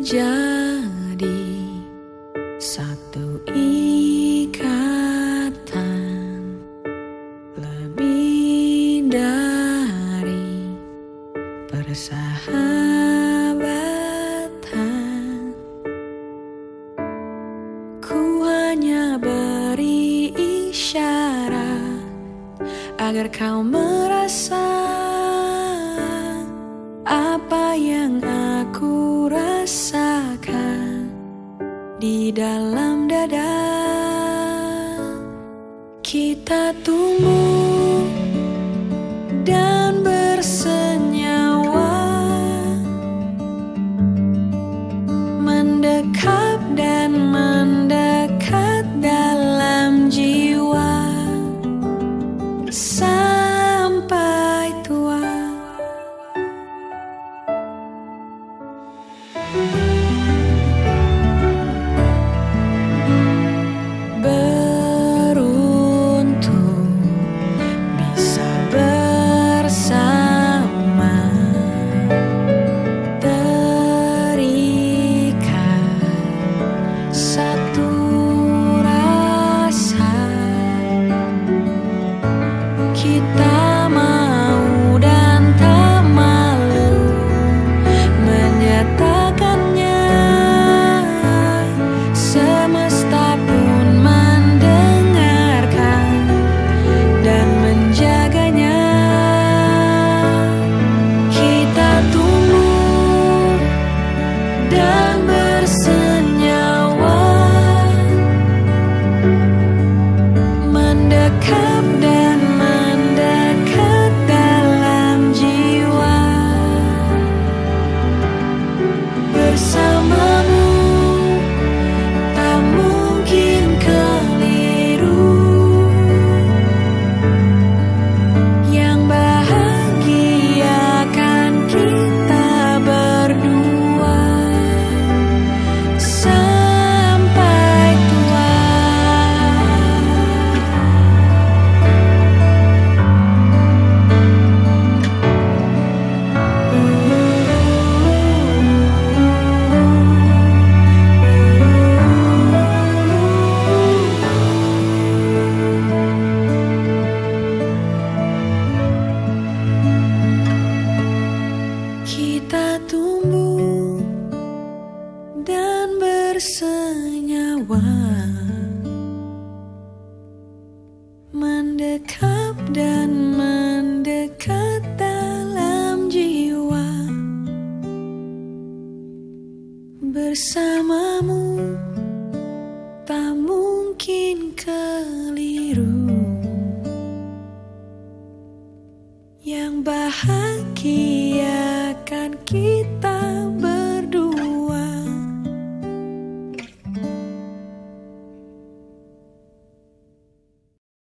menjadi satu ikatan, lebih dari persahabatan. Ku hanya beri isyarat agar kau merasa apa yang aku rasakan di dalam dada. Kita tumbuh dan bersenyawa, mendekap dan mendekat dalam jiwa sampai tua. Beruntung bisa bersama, terikat satu rasa. Kita mau dan tak malu menyatakannya. Semesta pun mendengarkan dan menjaganya. Kita tumbuh dan bersenyawa, mendekap dan mendekat dalam jiwa. Bersamamu tak mungkin keliru, yang bahagia kan kita berdua sampai tua. Kita tumbuh dan bersenyawa, mendekap dan mendekat dalam jiwa. Bersamamu tak mungkin keliru, yang bahagia kan kita